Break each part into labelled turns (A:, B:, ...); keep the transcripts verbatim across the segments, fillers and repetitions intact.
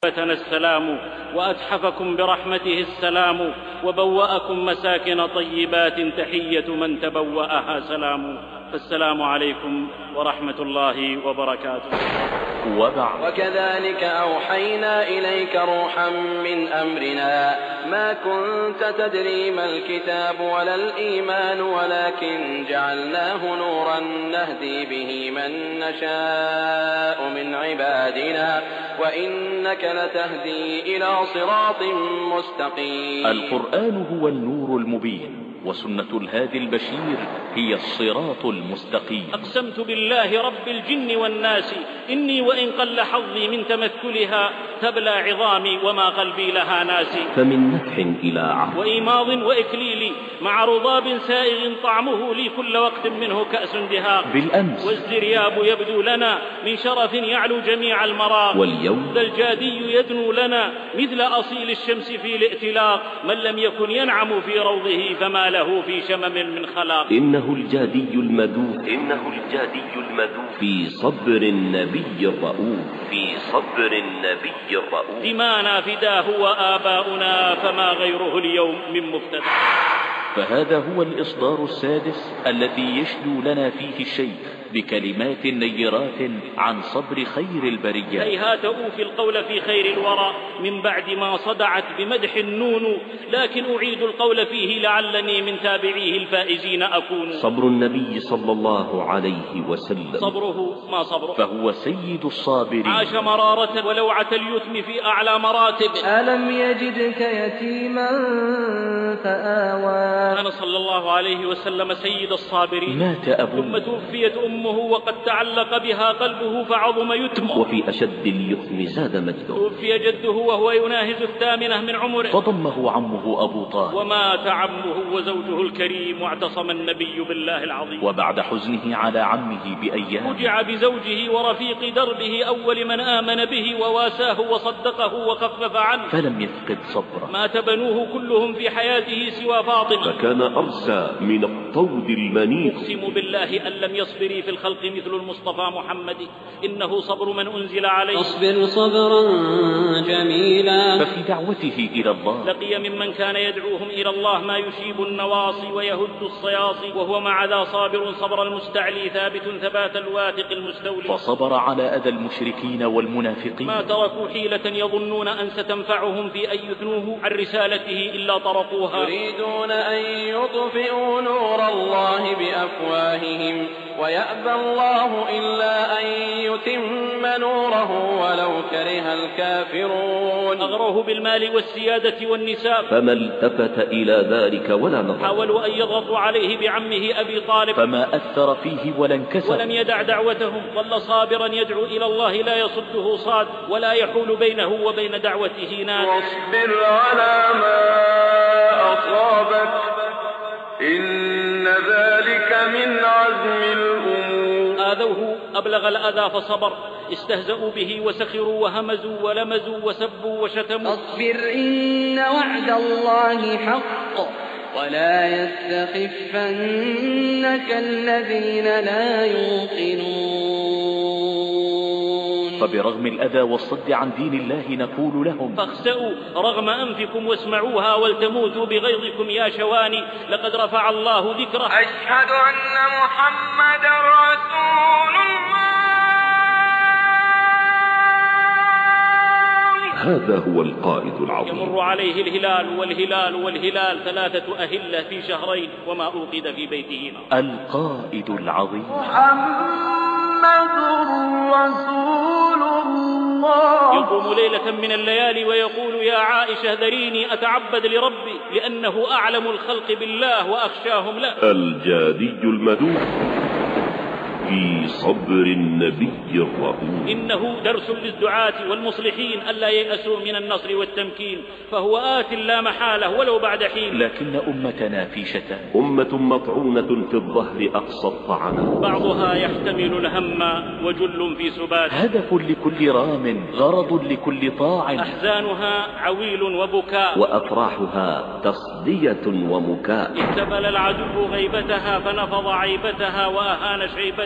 A: السلام وأتحفكم برحمته السلام وبوأكم مساكن طيبات تحية من تبوأها سلام. فالسلام عليكم ورحمة الله وبركاته.
B: وبعد.
C: وكذلك أوحينا إليك روحا من أمرنا ما كنت تدري ما الكتاب ولا الإيمان ولكن جعلناه نورا نهدي به من نشاء من عبادنا وإنك لتهدي إلى صراط مستقيم.
B: القرآن هو النور المبين، وسنة الهادي البشير هي الصراط المستقيم.
A: أقسمت بالله رب الجن والناس إني وإن قل حظي من تمثلها تبلى عظامي وما قلبي لها ناسي.
D: فمن نفح إلى عهد
A: وإيماض وإكليل مع رضاب سائغ طعمه لي كل وقت منه كأس دهاق.
B: بالأمس
A: والزرياب يبدو لنا من شرف يعلو جميع المراق،
D: واليوم
A: ذا الجادي يدنو لنا مثل أصيل الشمس في الائتلاق. من لم يكن ينعم في روضه فما له في شمم من خلاق.
D: إنه الجادي المدود
B: إنه الجادي المدود
D: في صبر النبي الرؤوف
B: في صبر النبي الرؤوف.
A: دمانا فداه وآباؤنا فما غيره اليوم من مفتدى.
B: فهذا هو الإصدار السادس الذي يشدو لنا فيه الشيخ بكلمات نيرات عن صبر خير البريات.
A: هيهات أوفي القول في خير الورى من بعد ما صدعت بمدح النون، لكن أعيد القول فيه لعلني من تابعيه الفائزين أكون.
D: صبر النبي صلى الله عليه وسلم
A: صبره ما صبره،
B: فهو سيد الصابرين.
A: عاش مرارة ولوعة اليتم في أعلى مراتب.
E: ألم يجدك يتيما فآوى.
A: كان صلى الله عليه وسلم سيد الصابرين.
B: مات أبوه
A: ثم توفيت أمه وقد تعلق بها قلبه فعظم يتمه.
D: وفي أشد اليتم زاد مجده.
A: توفي جده وهو يناهز الثامنة من عمره
B: فضمه عمه أبو طالب.
A: ومات عمه وزوجه الكريم واعتصم النبي بالله العظيم.
B: وبعد حزنه على عمه بأيام
A: فجع بزوجه ورفيق دربه أول من آمن به وواساه وصدقه وخفف عنه،
B: فلم يفقد صبره.
A: مات بنوه كلهم في حياته سوى فاطمة،
D: فكان أرسى من الطود المنيف.
A: أقسم بالله أن لم يصبري في الخلق مثل المصطفى محمد، إنه صبر من أنزل عليه.
E: اصبر صبرا جميلا.
B: ففي دعوته إلى الله
A: لقي ممن كان يدعوهم إلى الله ما يشيب النواصي ويهد الصياصي، وهو مع ذا صابر صبر المستعلي ثابت ثبات الواثق المستولي.
B: فصبر على أذى المشركين والمنافقين.
A: ما تركوا حيلة يظنون أن ستنفعهم في أن يثنوه عن رسالته إلا طرقوها.
C: يريدون أن يطفئوا نور الله بأفواههم ويأبى الله إلا أن يتم نوره ولو كره الكافرون.
A: أغروه بالمال والسيادة والنساء
D: فما التفت إلى ذلك ولا نظر.
A: حاولوا أن يضغطوا عليه بعمه أبي طالب
B: فما أثر فيه ولا انكسر.
A: ولم يدع دعوتهم، ظل صابرا يدعو إلى الله لا يصده صاد ولا يحول بينه وبين دعوته ناد.
F: واصبر على ما أصابك إن ذلك من عزم الأمور.
A: آذوه أبلغ الأذى فصبر، استهزأوا به وسخروا وهمزوا ولمزوا وسبوا وشتموا.
E: اصبر إن وعد الله حق ولا يستخفنك الذين لا يوقنون.
B: فبرغم الأذى والصد عن دين الله نقول لهم
A: فاخسأوا رغم أنفكم واسمعوها ولتموتوا بغيظكم يا شواني، لقد رفع الله ذكره.
F: أشهد أن محمد رسول الله.
D: هذا هو القائد العظيم.
A: يمر عليه الهلال والهلال والهلال ثلاثة أهلة في شهرين وما أوقد في بيته نار.
B: القائد العظيم
F: محمد رسول الله.
A: يقوم ليلة من الليالي ويقول يا عائشة ذريني أتعبد لربي لأنه أعلم الخلق بالله وأخشاهم له.
D: الجادي المدود في صبر النبي الرؤوف.
A: إنه درس للدعاة والمصلحين ألا ييأسوا من النصر والتمكين، فهو آت لا محالة ولو بعد حين.
B: لكن أمتنا في شتان.
D: أمة مطعونة في الظهر أقصى الطعنة.
A: بعضها يحتمل الهم وجل في سبات.
B: هدف لكل رام غرض لكل طاع.
A: أحزانها عويل وبكاء
D: وأفراحها تصدية ومكاء.
A: استبل العدو غيبتها فنفض عيبتها وأهان شيبتها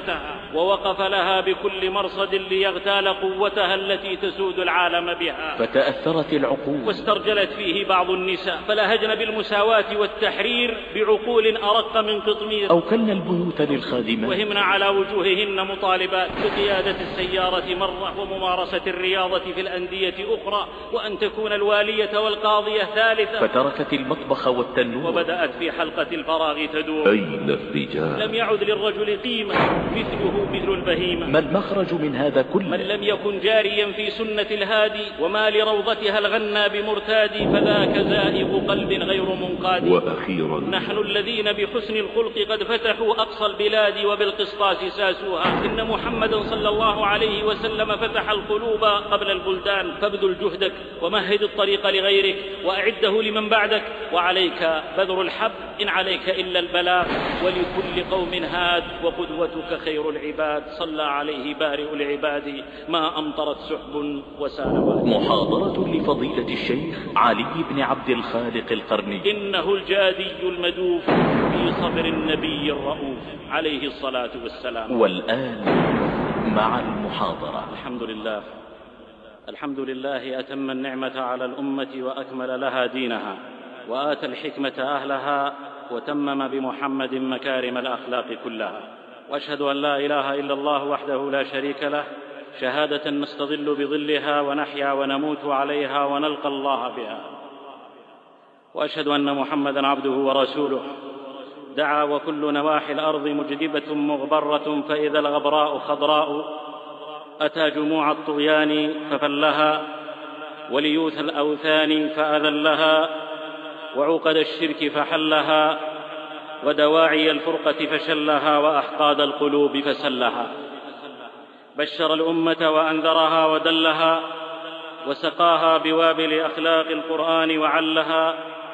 A: حكمتها ووقف لها بكل مرصد ليغتال قوتها التي تسود العالم بها.
B: فتأثرت العقول
A: واسترجلت فيه بعض النساء فلهجن بالمساواة والتحرير بعقول أرق من قطمير،
B: أوكلن البيوت للخادمات
A: وهمن على وجوههن مطالبات بقيادة السيارة مرة وممارسة الرياضة في الأندية أخرى، وأن تكون الوالية والقاضية ثالثة.
B: فتركت المطبخ والتنور
A: وبدأت في حلقة الفراغ تدور.
D: أين الرجال؟
A: لم يعد للرجل قيمة مثله مثل البهيمة.
B: ما المخرج من هذا كله؟
A: من لم يكن جاريا في سنة الهادي وما لروضتها الغنى بمرتاد فذاك زائغ قلب غير منقاد.
D: وأخيرا
A: نحن الذين بحسن الخلق قد فتحوا أقصى البلاد وبالقسطاس ساسوها. إن محمدا صلى الله عليه وسلم فتح القلوب قبل البلدان، فابذل جهدك ومهد الطريق لغيرك وأعده لمن بعدك، وعليك بذر الحب إن عليك إلا البلاغ، ولكل قوم هاد وقدوتك خير العباد. صلى عليه بارئ العباد ما أمطرت سحب وسال واد.
B: محاضرة لفضيلة الشيخ علي بن عبد الخالق القرني.
A: إنه الجادي المدوف في صبر النبي الرؤوف عليه الصلاة والسلام.
B: والآن مع المحاضرة.
A: الحمد لله الحمد لله أتم النعمة على الأمة وأكمل لها دينها وآتى الحكمة أهلها وتمم بمحمد مكارم الأخلاق كلها. وأشهد أن لا إله إلا الله وحده لا شريك له شهادة نستظل بظلها ونحيا ونموت عليها ونلقى الله بها. وأشهد أن محمدا عبده ورسوله دعا وكل نواحي الأرض مجدبة مغبرة، فإذا الغبراء خضراء أتى جموع الطغيان ففلها، وليوث الأوثان فأذلها، وعقد الشرك فحلها، ودواعي الفرقة فشلها، وأحقاد القلوب فسلها. بشر الأمة وأنذرها ودلها، وسقاها بوابل أخلاق القرآن وعلها،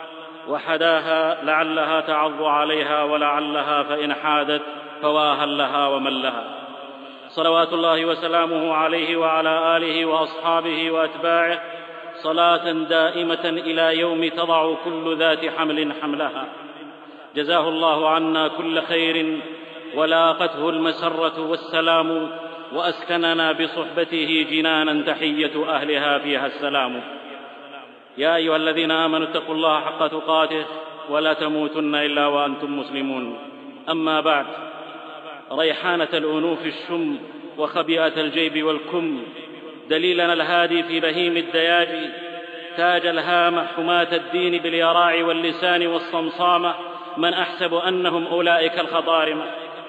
A: وحداها لعلها تعض عليها ولعلها فإن حادت فواها لها ومن لها. صلوات الله وسلامه عليه وعلى آله وأصحابه وأتباعه صلاة دائمة إلى يوم تضع كل ذات حمل حملها. جزاه الله عنا كل خير ولاقته المسرة والسلام، وأسكننا بصحبته جنانا تحية أهلها فيها السلام. يا أيها الذين آمنوا اتقوا الله حق تقاته ولا تموتن إلا وأنتم مسلمون. أما بعد، ريحانة الأنوف الشم وخبيئة الجيب والكم، دليلنا الهادي في بهيم الدياجي، تاج الهامة حماة الدين باليراع واللسان والصمصامة، من أحسب أنهم أولئك الخضارمة.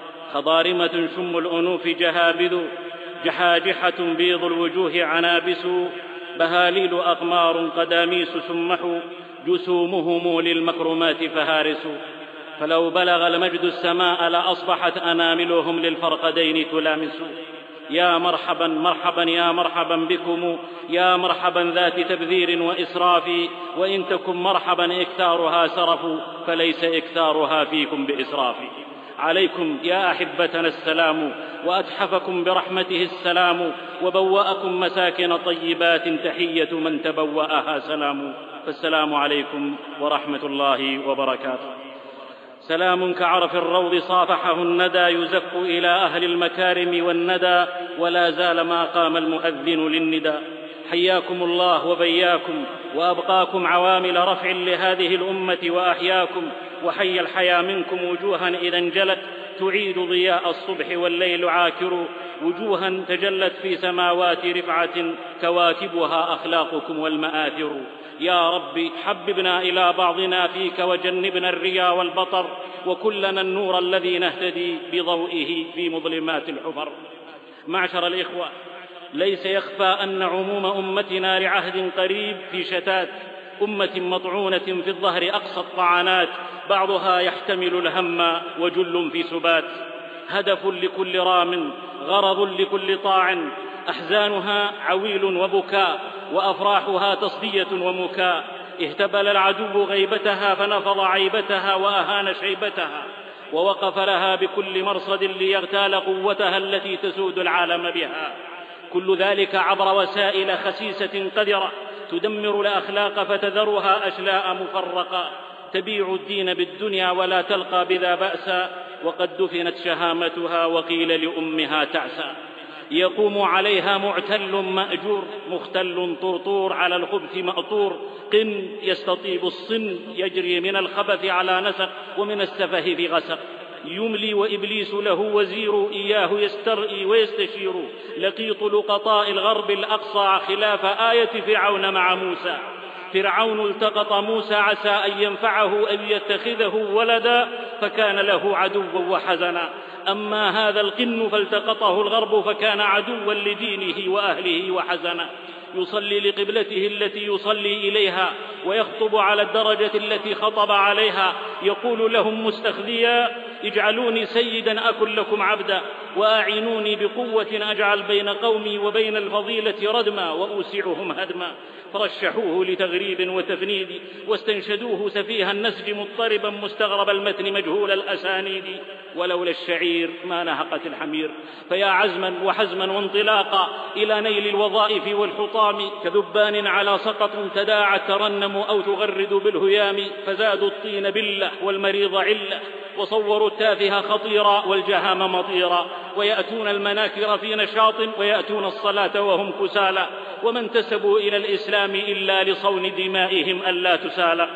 A: خضارمة شم الأنوف جهابذ، جحاجحة بيض الوجوه عنابس، بهاليل أقمار قداميس سمحوا، جسومهم للمكرمات فهارس. فلو بلغ المجد السماء لأصبحت أناملهم للفرقدين تلامس. يا مرحبا مرحبا يا مرحبا بكم، يا مرحبا ذات تبذير وإسراف، وإن تكن مرحبا إكثارها سرف، فليس إكثارها فيكم بإسراف. عليكم يا أحبتنا السلام، وأتحفكم برحمته السلام، وبوأكم مساكن طيبات تحية من تبوأها سلام. فالسلام عليكم ورحمة الله وبركاته. سلام كعرف الروض صافحه الندى، يزك إلى أهل المكارم والندى، ولا زال ما قام المؤذن للندى. حياكم الله وبياكم، وأبقاكم عوامل رفع لهذه الأمة وأحياكم، وحي الحيا منكم وجوها إذا انجلت تعيد ضياء الصبح والليل عاكر، وجوها تجلت في سماوات رفعة كواكبها أخلاقكم والمآثر. يا رب حببنا إلى بعضنا فيك، وجنبنا الرياء والبطر، وكلنا النور الذي نهتدي بضوئه في مظلمات الحفر. معشر الإخوة، ليس يخفى أن عموم أمتنا لعهد قريب في شتات، أمة مطعونة في الظهر أقصى الطعنات، بعضها يحتمل الهم وجل في سبات، هدف لكل رام، غرض لكل طاع، أحزانها عويل وبكاء، وأفراحها تصدية ومكاء. اهتبل العدو غيبتها فنفض عيبتها وأهان شيبتها، ووقف لها بكل مرصد ليغتال قوتها التي تسود العالم بها. كل ذلك عبر وسائل خسيسة قذرة تدمر الأخلاق فتذرها أشلاء مفرقة، تبيع الدين بالدنيا ولا تلقى بذا بأسا، وقد دفنت شهامتها وقيل لأمها تعسى. يقوم عليها معتل مأجور مختل طرطور على الخبث مأطور قن يستطيب الصن يجري من الخبث على نسق ومن السفه في غسق. يملي وإبليس له وزير إياه يسترئي ويستشير لقيط لقطاء الغرب الأقصى خلاف آية فرعون مع موسى. فرعون التقط موسى عسى أن ينفعه أن يتخذه ولدا فكان له عدوا وحزنا. أما هذا القن فالتقطه الغرب فكان عدوا لدينه وأهله وحزنا. يصلي لقبلته التي يصلي إليها ويخطب على الدرجة التي خطب عليها. يقول لهم مستخذيا اجعلوني سيدا أكن لكم عبدا وأعينوني بقوة أجعل بين قومي وبين الفضيلة ردما وأوسعهم هدما. فرشحوه لتغريب وتفنيد واستنشدوه سفيها النسج مضطربا مستغرب المتن مجهول الأسانيد. ولولا الشعير ما نهقت الحمير. فيا عزما وحزما وانطلاقا إلى نيل الوظائف والحطام كذبان على سقط تداعت ترنم أو تغرد بالهيام. فزادوا الطين بلة والمريض علة وصوروا التافه خطيرا والجهام مطيرا. ويأتون المناكر في نشاط ويأتون الصلاة وهم كسالى. وما انتسبوا إلى الإسلام إلا لصون دمائهم ألا تسالى.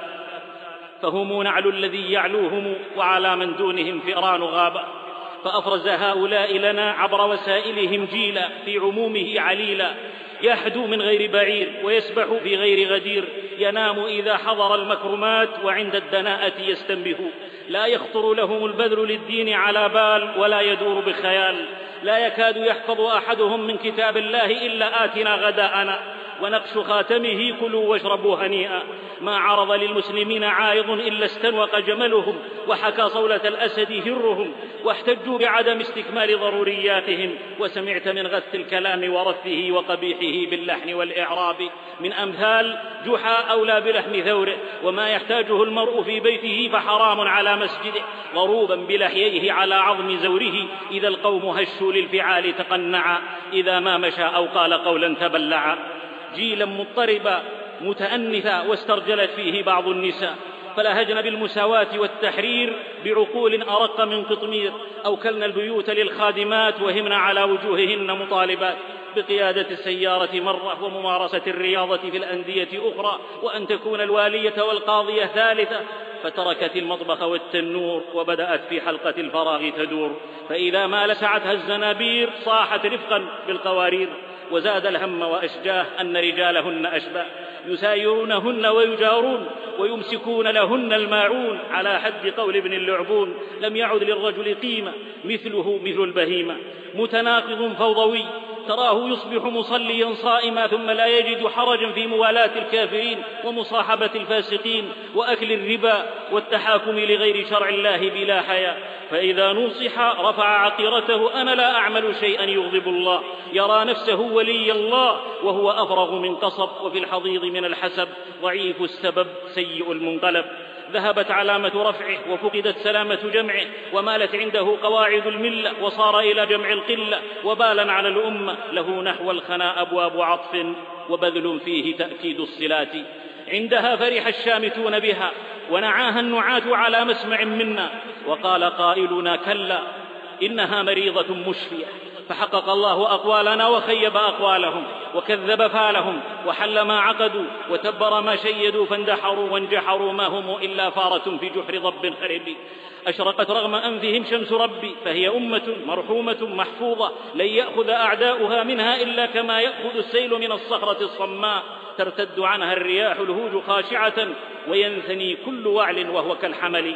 A: فهم نعل الذي يعلوهم وعلى من دونهم فئران غابة. فأفرز هؤلاء لنا عبر وسائلهم جيلا في عمومه عليلا. يحدو من غير بعير ويسبح في غير غدير. ينام إذا حضر المكرمات وعند الدناءة يستنبه. لا يخطر لهم البذل للدين على بال ولا يدور بخيال. لا يكاد يحفظ أحدهم من كتاب الله إلا آتنا غداءنا ونقش خاتمه كلوا واشربوا هنيئا. ما عرض للمسلمين عائض إلا استنوق جملهم وحكى صولة الأسد هرهم واحتجوا بعدم استكمال ضرورياتهم. وسمعت من غث الكلام ورثه وقبيحه باللحن والإعراب من أمثال جحا أولى بلحم ثوره وما يحتاجه المرء في بيته فحرام على مسجده ضروبا بلحييه على عظم زوره. إذا القوم هشوا للفعال تقنعا إذا ما مشى أو قال قولا تبلعا. جيلا مضطربا متأنثا واسترجلت فيه بعض النساء فلهجن بالمساواة والتحرير بعقول أرق من قطمير. أوكلن البيوت للخادمات وهمن على وجوههن مطالبات بقيادة السيارة مرة وممارسة الرياضة في الأندية أخرى وأن تكون الوالية والقاضية ثالثة. فتركت المطبخ والتنور وبدأت في حلقة الفراغ تدور. فإذا ما لسعتها الزنابير صاحت رفقا بالقوارير. وزاد الهم وأشجاه أن رجالهن أشباه يسايرونهن ويجارون ويمسكون لهن الماعون. على حد قول ابن اللعبون لم يعد للرجل قيمة مثله مثل البهيمة. متناقض فوضوي تراه يصبح مصليا صائما ثم لا يجد حرجا في موالاة الكافرين ومصاحبة الفاسقين وأكل الربا والتحاكم لغير شرع الله بلا حياء. فإذا نصح رفع عقيرته أنا لا أعمل شيئا يغضب الله. يرى نفسه ولي الله وهو أفرغ من قصب وفي الحضيض من الحسب ضعيف السبب سيء المنقلب. ذهبت علامة رفعه وفقدت سلامة جمعه ومالت عنده قواعد الملة وصار إلى جمع القلة وبالا على الأمة. له نحو الخنا أبواب عطف وبذل فيه تأكيد الصلات. عندها فرح الشامتون بها ونعاها النعاة على مسمع منا. وقال قائلنا كلا إنها مريضة مشفية. فحقق الله أقوالنا وخيب أقوالهم وكذب فالهم وحل ما عقدوا وتبر ما شيدوا فاندحروا وانجحروا ما هم إلا فارة في جحر ضب خرب. أشرقت رغم أنفهم شمس ربي فهي أمة مرحومة محفوظة لن يأخذ أعداؤها منها إلا كما يأخذ السيل من الصخرة الصماء. ترتد عنها الرياح الهوج خاشعة وينثني كل وعل وهو كالحمل.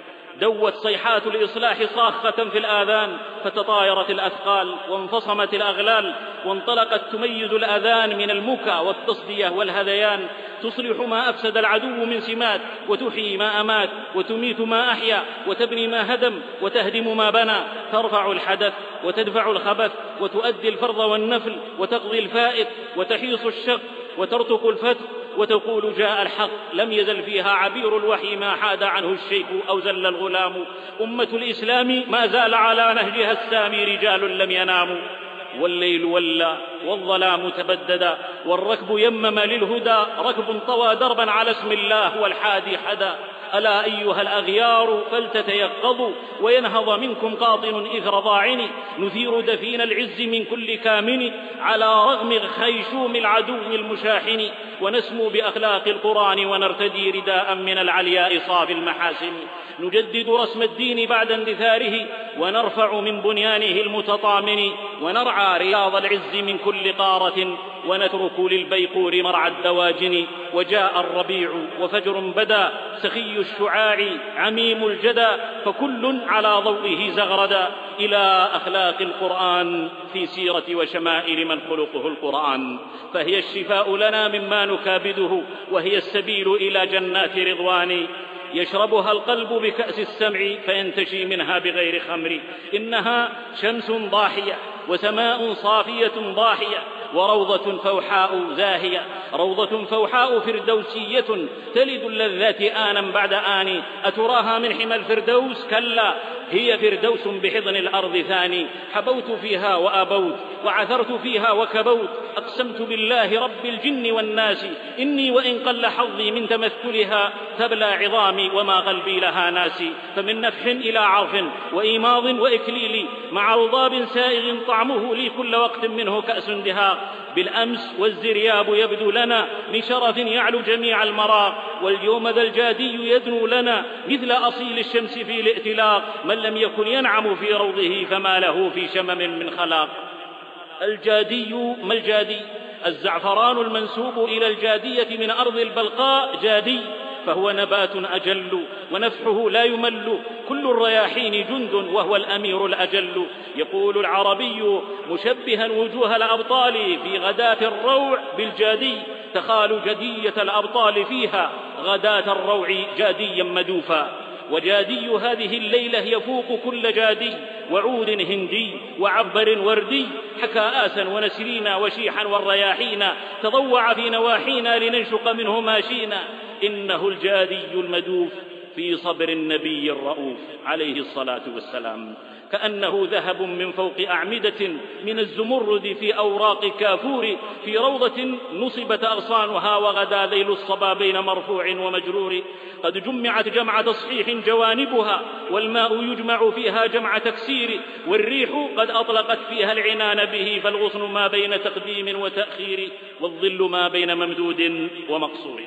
A: دوت صيحات الإصلاح صاخة في الآذان فتطايرت الأثقال وانفصمت الأغلال وانطلقت تميز الأذان من المكى والتصدية والهذيان. تصلح ما أفسد العدو من سمات وتحيي ما أمات وتميت ما أحيا وتبني ما هدم وتهدم ما بنى. ترفع الحدث وتدفع الخبث وتؤدي الفرض والنفل وتقضي الفائت وتحيص الشق وترتق الفتح وتقول جاء الحق. لم يزل فيها عبير الوحي ما حاد عنه الشيخ أو زل الغلام. أمة الإسلام ما زال على نهجها السامي رجال لم يناموا. والليل ولى والظلام تبددا والركب يمم للهدى. ركب طوى دربا على اسم الله والحادي حدا. ألا أيها الأغيار فلتتيقظوا وينهض منكم قاطن إثر ضاعن، نثير دفين العز من كل كامن على رغم خيشوم العدو المشاحن، ونسمو بأخلاق القرآن ونرتدي رداء من العلياء صافي المحاسن، نجدد رسم الدين بعد اندثاره ونرفع من بنيانه المتطامن، ونرعى رياض العز من كل قارة ونترك للبيقور مرعى الدواجن. وجاء الربيع وفجر بدا سخي الشعاع عميم الجدى، فكل على ضوئه زغردا إلى أخلاق القرآن في سيرة وشمائل من خلقه القرآن، فهي الشفاء لنا مما نكابده، وهي السبيل إلى جنات رضوان، يشربها القلب بكأس السمع فينتشي منها بغير خمر، إنها شمس ضاحية وسماء صافية ضاحية وروضة فوحاء زاهية، روضة فوحاء فردوسية تلد اللذات آنا بعد آن، أتراها من حمى الفردوس؟ كلا، هي فردوس بحضن الأرض ثاني، حبوت فيها وأبوت وعثرت فيها وكبوت، أقسمت بالله رب الجن والناس إني وإن قل حظي من تمثلها تبلى عظامي وما قلبي لها ناسي، فمن نفح إلى عرف وإيماض وإكليل مع رضاب سائغ طعمه لي كل وقت منه كأس دهاق، بالأمس والزرياب يبدو لنا من شرف يعلو جميع المراق، واليوم ذا الجادي يدنو لنا مثل أصيل الشمس في الائتلاق، من لم يكن ينعم في روضه فما له في شمم من خلاق. الجادي ما الجادي؟ الزعفران المنسوب إلى الجادية من أرض البلقاء جادي، فهو نبات أجل ونفحه لا يمل، كل الرياحين جند وهو الأمير الأجل. يقول العربي مشبها وجوه الأبطال في غداة الروع بالجادي، تخال جدية الأبطال فيها غداة الروع جاديا مدوفا. وجادي هذه الليلة يفوق كل جادي وعود هندي وعبر وردي، حكى آسا ونسرينا وشيحا والرياحين، تضوع في نواحينا لننشق منه ماشينا، إنه الجادي المدوف في صبر النبي الرؤوف عليه الصلاة والسلام، كأنه ذهب من فوق أعمدة من الزمرد في أوراق كافور، في روضة نصبت أغصانها وغدا ذيل الصبا بين مرفوع ومجرور، قد جمعت جمع تصحيح جوانبها، والماء يجمع فيها جمع تكسير، والريح قد أطلقت فيها العنان به، فالغصن ما بين تقديم وتأخير، والظل ما بين ممدود ومقصور.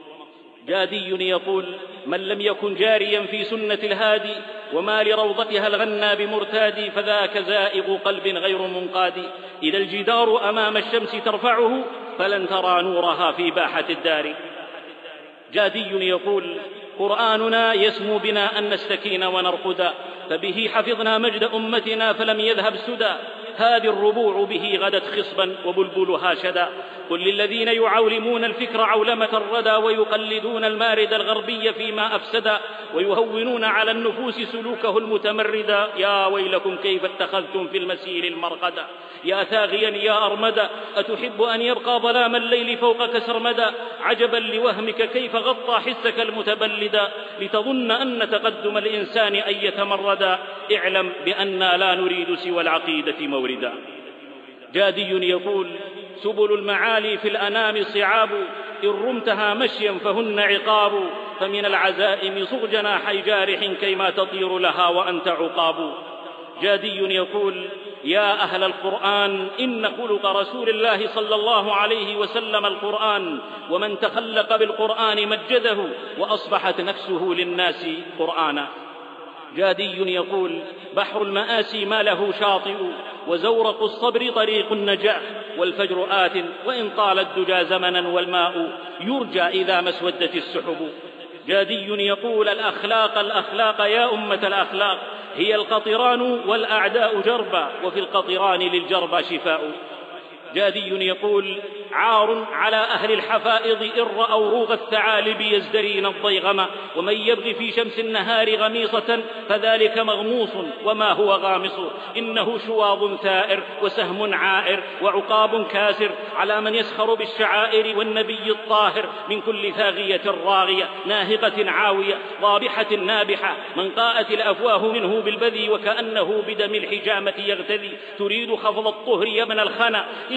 A: جادي يقول من لم يكن جاريا في سنة الهادي وما لروضتها الغنى بمرتاد، فذاك زائغ قلب غير منقاد، إذا الجدار أمام الشمس ترفعه فلن ترى نورها في باحة الدار. جادي يقول قرآننا يسمو بنا أن نستكين ونرقدا، فبه حفظنا مجد أمتنا فلم يذهب سدى، هذه الربوع به غدت خصبا وبلبلها شدا، قل للذين يعولمون الفكر عولمة الردى، ويقلدون المارد الغربي فيما أفسدا، ويهونون على النفوس سلوكه المتمردا، يا ويلكم كيف اتخذتم في المسير المرقدا، يا ثاغيا يا أرمدا أتحب أن يبقى ظلام الليل فوقك سرمدا، عجبا لوهمك كيف غطى حسك المتبلدا، لتظن أن تقدم الإنسان أن يتمردا، اعلم بأننا لا نريد سوى العقيدة موردا. جادي يقول سبل المعالي في الأنام صعاب، إن رمتها مشيا فهن عقاب، فمن العزائم صغ جناحي جارح كيما تطير لها وأنت عقاب. جادي يقول يا أهل القرآن إن خلق رسول الله صلى الله عليه وسلم القرآن، ومن تخلق بالقرآن مجده، وأصبحت نفسه للناس قرآنا. جادي يقول بحر المآسي ما له شاطئ، وزورق الصبر طريق النجاح، والفجر آت وإن طال الدجى زمنا، والماء يرجى إذا ما اسودت السحب. جادي يقول الأخلاق الأخلاق يا أمة الأخلاق، هي القطران والأعداء جربا، وفي القطران للجربى شفاء. جادي يقول عار على أهل الحفائض إن رأوا روغ الثعالب يزدرين الضيغم، ومن يبغي في شمس النهار غميصة فذلك مغموص وما هو غامص، إنه شواظ ثائر وسهم عائر وعقاب كاسر، على من يسخر بالشعائر والنبي الطاهر، من كل ثاغية راغية ناهقة عاوية ضابحة نابحة، من قاءت الأفواه منه بالبذي، وكأنه بدم الحجامة يغتذي، تريد خفض الطهر يا ابن الخنا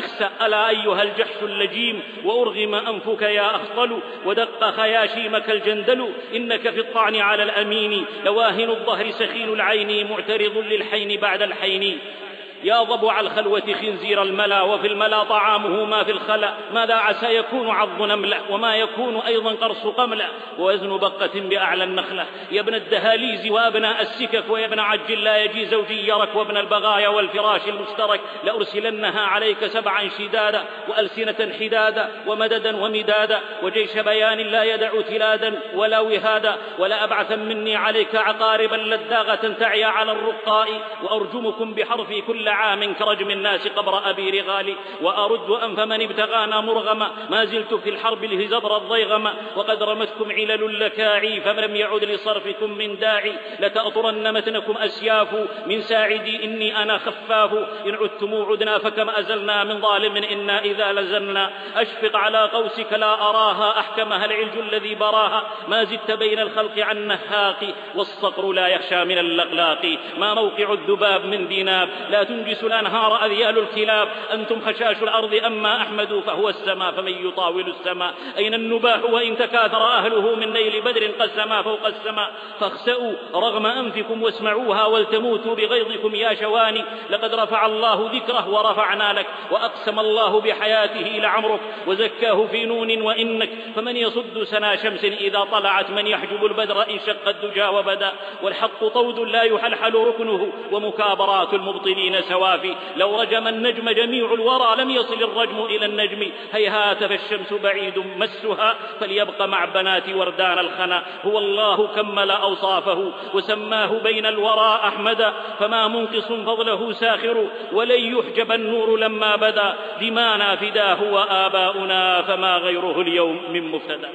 A: أحس ألا أيها الجحش اللجيم وأرغم أنفك يا أخطل ودق خياشيمك الجندل إنك في الطعن على الأمين لواهن الظهر سخين العين معترض للحين بعد الحين يا ضبع الخلوة خنزير الملا وفي الملا طعامه ما في الخلا ماذا عسى يكون عض نملة وما يكون أيضا قرص قملة ووزن بقة بأعلى النخلة يا ابن الدهاليز وأبناء السكك ويا ابن عجل لا يجي زوجي يرك وابن البغايا والفراش المشترك لأرسلنها عليك سبعا شدادا وألسنة حدادا ومددا ومدادا وجيش بيان لا يدع تلادا ولا وهادا ولا أبعث مني عليك عقاربا لداغة تعيا على الرقاء وأرجمكم بحرفي كل عام كرجم الناس قبر أبي رغالي وأرد أنف من ابتغانا مرغما ما زلت في الحرب الهزبر الضيغما وقد رمتكم علل اللكاعي فلم يعد لصرفكم من داعي لتأطرن متنكم أسياف من ساعدي إني أنا خفاف إن عدتم عدنا فكم أزلنا من ظالم إنا إذا لزلنا أشفق على قوسك لا أراها أحكمها العلج الذي براها ما زدت بين الخلق عن نهاق والصقر لا يخشى من اللقلاق ما موقع الذباب من ذناب لا تنجس الأنهار أذيال الكلاب أنتم خشاش الأرض أما أحمد فهو السماء فمن يطاول السماء أين النباح وإن تكاثر أهله من ليل بدر قسما فوق السماء فاخسأوا رغم أنفكم واسمعوها ولتموتوا بغيظكم يا شواني لقد رفع الله ذكره ورفعنا لك وأقسم الله بحياته لعمرك وزكاه في نون وإنك فمن يصد سنا شمس إذا طلعت من يحجب البدر إن شق الدجى وبدا والحق طود لا يحلحل ركنه ومكابرات المبطلين سوافي لو رجم النجم جميع الورى لم يصل الرجم إلى النجم هيهات فالشمس بعيد مسها فليبق مع بنات وردان الخنا هو الله كمل أوصافه وسماه بين الورى أحمدا فما منقص فضله ساخر ولن يحجب النور لما بدا دمانا فداه وآباؤنا فما غيره اليوم من مفتدى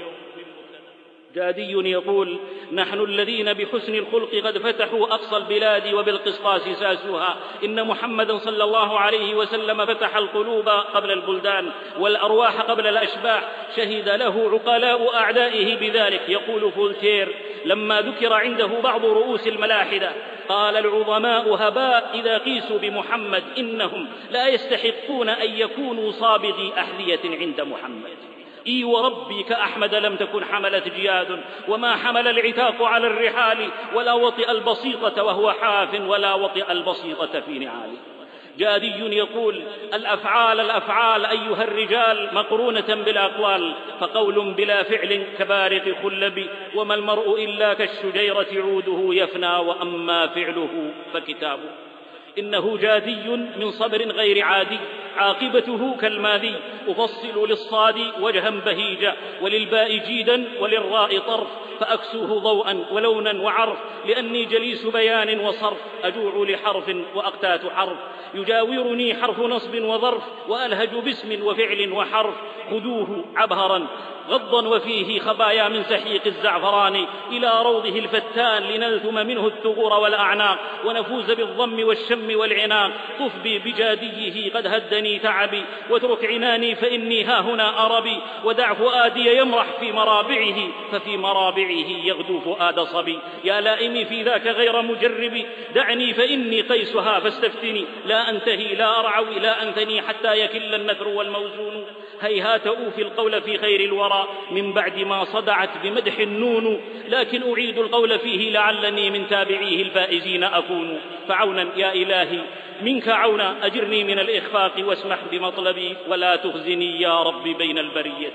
A: جادي يقول نحن الذين بحسن الخلق قد فتحوا أقصى البلاد وبالقسطاس ساسوها إن محمدا صلى الله عليه وسلم فتح القلوب قبل البلدان والأرواح قبل الأشباح شهد له عقلاء أعدائه بذلك يقول فولتير لما ذكر عنده بعض رؤوس الملاحدة قال العظماء هباء إذا قيسوا بمحمد إنهم لا يستحقون أن يكونوا صابغي أحذية عند محمد إي وربي كأحمد لم تكن حملت جياد وما حمل العتاق على الرحال ولا وطئ البسيطة وهو حاف ولا وطئ البسيطة في نعاله جادي يقول الأفعال الأفعال أيها الرجال مقرونة بالأقوال فقول بلا فعل كبارق خلب وما المرء إلا كالشجيرة عوده يفنى وأما فعله فكتابه إنه جادي من صبر غير عادي عاقبته كالماذي أفصل للصاد وجها بهيجا وللباء جيدا وللراء طرف فأكسوه ضوءا ولونا وعرف لأني جليس بيان وصرف أجوع لحرف وأقتات حرف يجاورني حرف نصب وظرف وألهج باسم وفعل وحرف خذوه عبهرا غضا وفيه خبايا من سحيق الزعفران إلى روضه الفتان لنلثم منه الثغور والأعناق ونفوز بالضم والشم والعناق طف بي بجاديه قد هدني تعبي واترك عناني فإني ها هنا أربي ودع فؤادي يمرح في مرابعه ففي مرابعه يغدو فؤاد صبي يا لائمي في ذاك غير مجربي دعني فإني قيسها فاستفتني لا أنتهي لا أرعوي لا أنثني حتى يكل النثر والموزون هيهات أوفي القول في خير الورى من بعد ما صدعت بمدح النون لكن أعيد القول فيه لعلني من تابعيه الفائزين أكون فعونا يا إلهي منك عونا أجرني من الإخفاق واسمح بمطلبي ولا تخزني يا رب بين البرية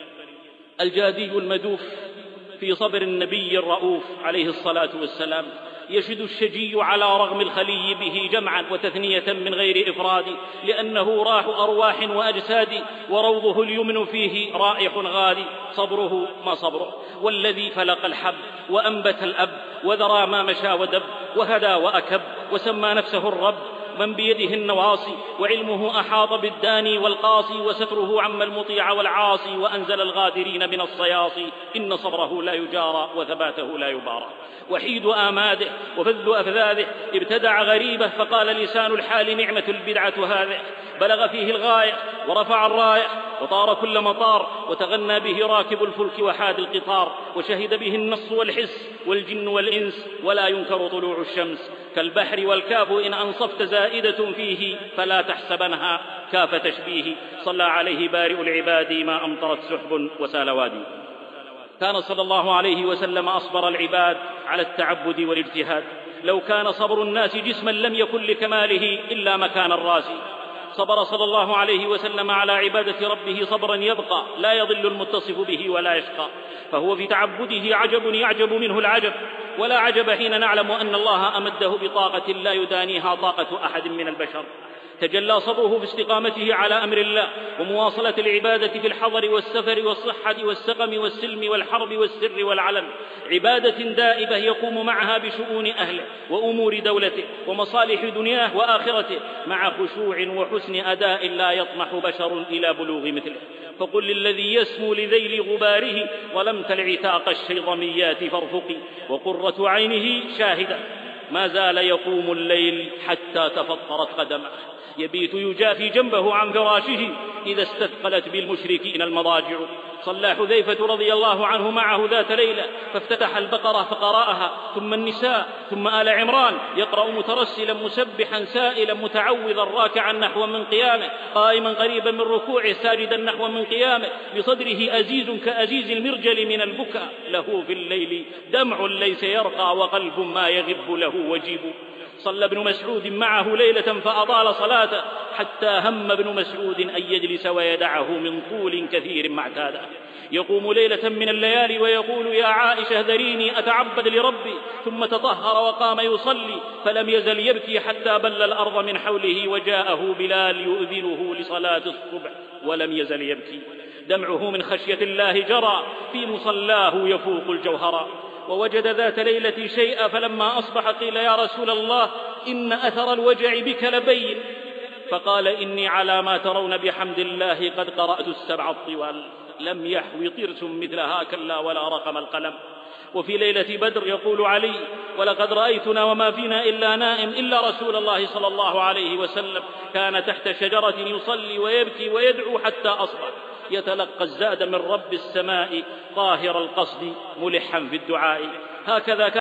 A: الجادي المدوف في صبر النبي الرؤوف عليه الصلاة والسلام يشد الشجي على رغم الخلي به جمعا وتثنية من غير إفراد لأنه راح أرواح وأجساد وروضه اليمن فيه رائح غالي صبره ما صبره والذي فلق الحب وأنبت الأب وذرى ما مشى ودب وهدى وأكب وسمى نفسه الرب من بيده النواصي وعلمه أحاط بالداني والقاصي وستره عم المطيع والعاصي وأنزل الغادرين من الصياصي إن صبره لا يجارى وثباته لا يبارى وحيد آماده وفذ أفذاذه ابتدع غريبه فقال لسان الحال نعمة البدعة هذه بلغ فيه الغاية ورفع الراية وطار كل مطار وتغنى به راكب الفلك وحاد القطار وشهد به النص والحس والجن والإنس ولا ينكر طلوع الشمس كالبحر والكاف إن أنصفت زائدة فيه فلا تحسبنها كاف تشبيه. صلى عليه بارئ العباد ما أمطرت سحب وسال وادي. كان صلى الله عليه وسلم أصبر العباد على التعبد والاجتهاد. لو كان صبر الناس جسما لم يكن لكماله إلا مكان الراس. صبر صلى الله عليه وسلم على عبادة ربه صبرا يبقى لا يضل المتصف به ولا يشقى. فهو في تعبده عجب يعجب منه العجب، ولا عجب حين نعلم أن الله أمده بطاقة لا يدانيها طاقة أحد من البشر. تجلى صبره في استقامته على أمر الله ومواصلة العبادة في الحضر والسفر والصحة والسقم والسلم والحرب والسر والعلن، عبادة دائبة يقوم معها بشؤون أهله وأمور دولته ومصالح دنياه وآخرته مع خشوع وحسن أداء لا يطمح بشر إلى بلوغ مثله. فقل للذي يسمو لذيل غباره ولم تلع تاق الشيضميات فارفقي، وقرة عينه شاهدة ما زال يقوم الليل حتى تفطرت قدمه، يبيت يجافي جنبه عن فراشه إذا استثقلت بالمشركين المضاجع. صلى حذيفة رضي الله عنه معه ذات ليلة فافتتح البقرة فقرأها، ثم النساء، ثم آل عمران، يقرأ مترسلا مسبحا سائلا متعوذا راكعا نحو من قيامه، قائما قريبا من ركوعه ساجدا نحو من قيامه، بصدره أزيز كأزيز المرجل من البكاء، له في الليل دمع ليس يرقى وقلب ما يغب له وجيب. صلى ابن مسعود معه ليلة فأطال صلاته حتى هم ابن مسعود أن يجلس ويدعه من طول كثير ما اعتاده. يقوم ليلة من الليالي ويقول يا عائشة ذريني أتعبد لربي، ثم تطهر وقام يصلي فلم يزل يبكي حتى بل الأرض من حوله، وجاءه بلال يؤذنه لصلاة الصبح ولم يزل يبكي. دمعه من خشية الله جرى في مصلاه يفوق الجوهرا. ووجد ذات ليلة شيئا فلما أصبح قيل يا رسول الله إن أثر الوجع بك لبين، فقال إني على ما ترون بحمد الله قد قرأت السبع الطوال، لم يحوي طرس مثلها كلا ولا رقم القلم. وفي ليلة بدر يقول علي ولقد رأيتنا وما فينا إلا نائم إلا رسول الله صلى الله عليه وسلم كان تحت شجرة يصلي ويبكي ويدعو حتى أصبح، يتلقى الزاد من رب السماء قاهر القصد ملحا في الدعاء. هكذا